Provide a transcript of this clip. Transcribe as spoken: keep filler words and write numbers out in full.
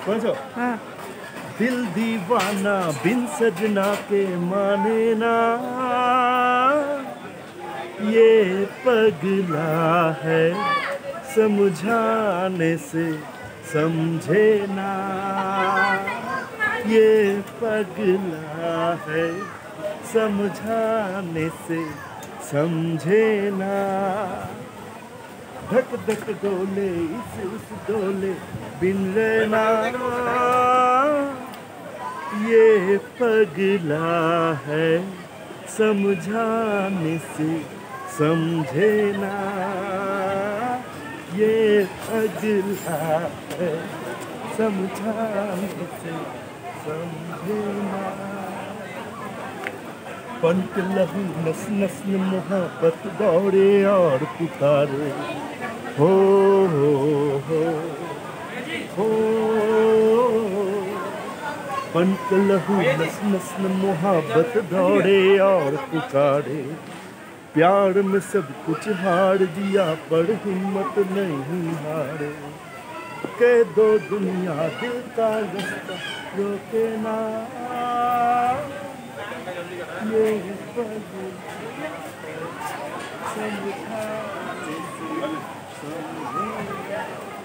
कौन सा? हाँ। दिल दीवाना बिन सजना के माने ना, ये पगला है समझाने से समझे ना, ये पगला है समझाने से समझे ना। धक धक डोले इस उस डोले बिन रहना, ये पगला है समझाने से समझे ना, ये पगला है समझाने से समझे ना। पनक लहू नस नस में मोहब्बत दौड़े और पुकारे, हो हो हो हो। पनक लहू नस नस में मोहब्बत दौड़े और पुकारे, प्यार में सब कुछ हार दिया पर हिम्मत नहीं हारे। कह दो दुनिया दिल का रास्ता रोके ना, ये पगला समझाने से समझे ना।